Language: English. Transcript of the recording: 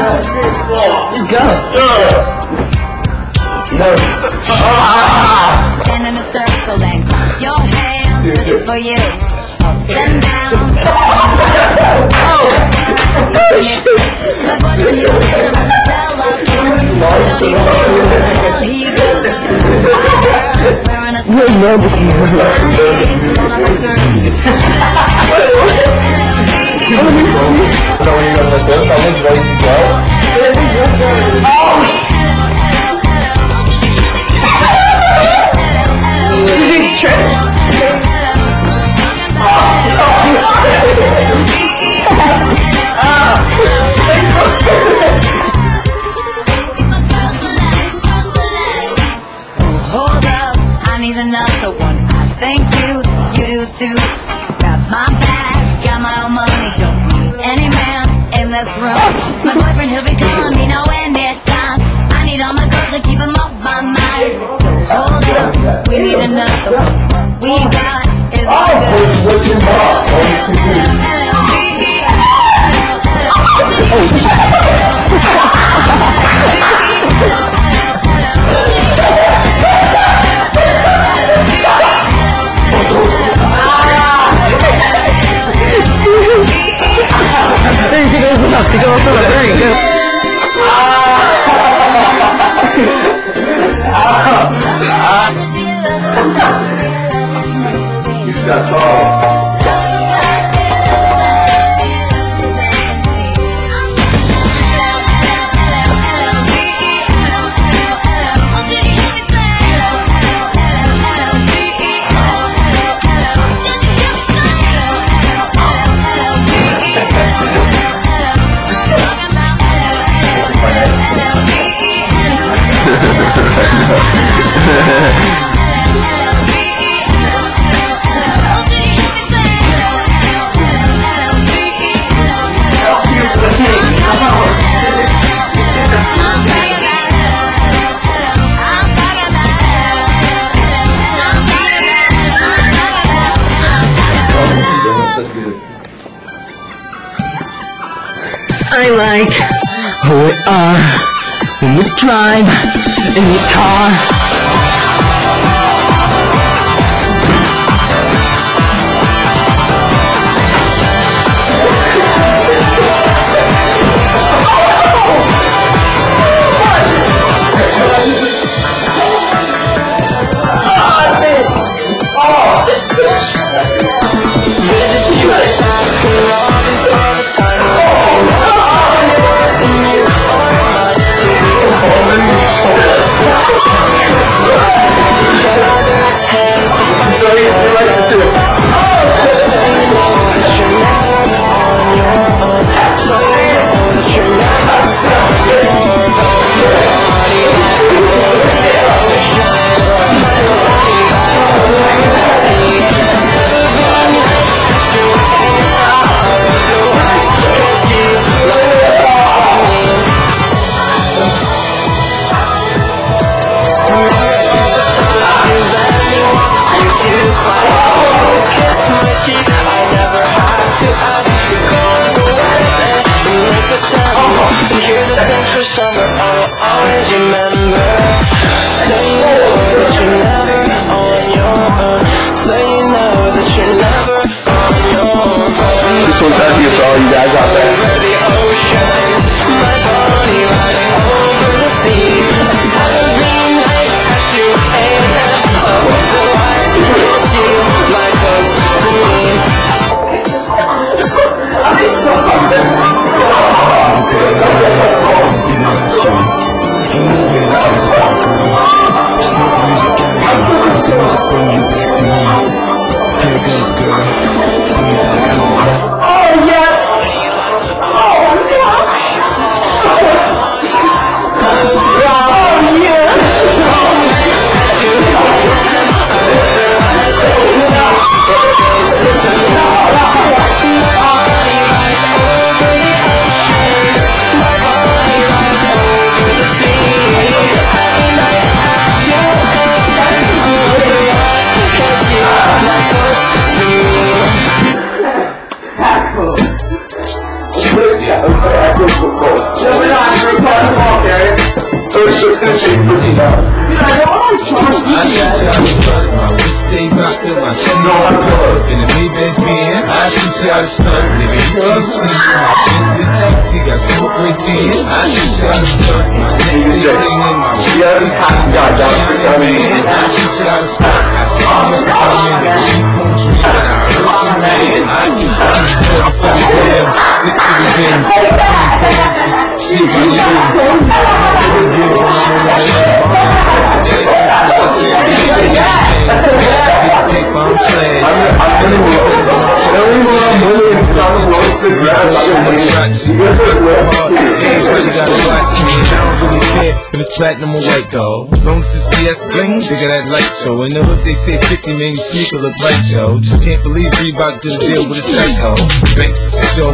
Go. Stand in a circle and clap your hands. This is for you. Ups and downs. My boyfriend used to sit on the telephone. I don't even know where the hell he goes. My girl's wearing a suit. She's gonna be through. So when you go like this, someone's ready to go. Oh shit! Hold up, I need another one. I thank you, you do too. Grab my bag, got my own money, don't need any man in this room. My boyfriend, he'll be calling me no end time. I need all my girls to keep him off my mind. So hold up, we need another one. What we got is all good. You got tall. I like who we are when we drive in the car. Summer, I'll always remember. Say you know that you're never on your own. Say you know that you're never on your own. This one's out here for all you guys out there. Over the ocean, my body riding over the sea. Every night as you aim, I wonder why you see like close to me. To my cheese. In the Maybach Benz, I teach you how to stunt. Living PC, my Bentley GT got smoke right in. I teach you how to stunt. My next day cleaning, my birthday cleaning. I teach you how to stunt. I see you coming, they keep on dreaming. I hurt you, man. I teach you how to stunt. So we have 6 of the bins, 24 inches, keep my shoes. Platinum or white gold. Long as it's BS bling, they got that light show. In the hood they say 50 made me sneaker look right, yo. Just can't believe Reebok did a deal with a psycho. Banks is a show.